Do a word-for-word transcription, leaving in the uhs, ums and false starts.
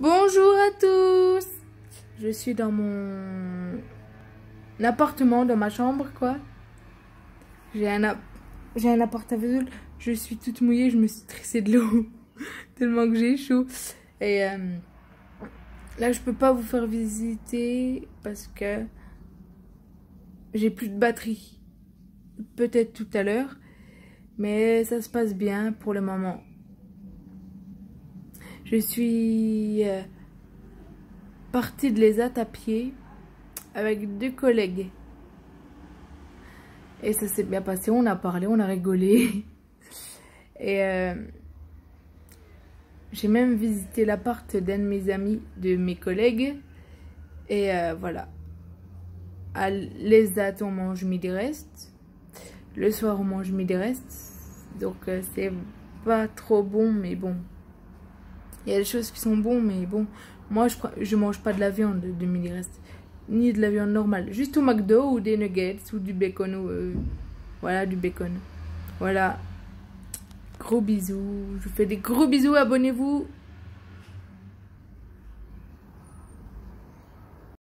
Bonjour à tous. Je suis dans mon appartement, dans ma chambre, quoi. J'ai un, ap... j'ai un appart à Vesoul. Je suis toute mouillée, je me suis tressée de l'eau. Tellement que j'ai chaud. Et euh, là, je peux pas vous faire visiter parce que j'ai plus de batterie. Peut-être tout à l'heure. Mais ça se passe bien pour le moment. Je suis euh, partie de l'E S A T à pied avec deux collègues. Et ça s'est bien passé, on a parlé, on a rigolé. Et euh, j'ai même visité l'appart d'un de mes amis, de mes collègues. Et euh, voilà. À l'E S A T, on mange midi reste. Le soir, on mange midi reste. Donc euh, c'est pas trop bon, mais bon. Il y a des choses qui sont bonnes, mais bon. Moi, je, je mange pas de la viande de midi reste. Ni de la viande normale. Juste au McDo ou des nuggets ou du bacon. Ou, euh, voilà, du bacon. Voilà. Gros bisous. Je vous fais des gros bisous. Abonnez-vous.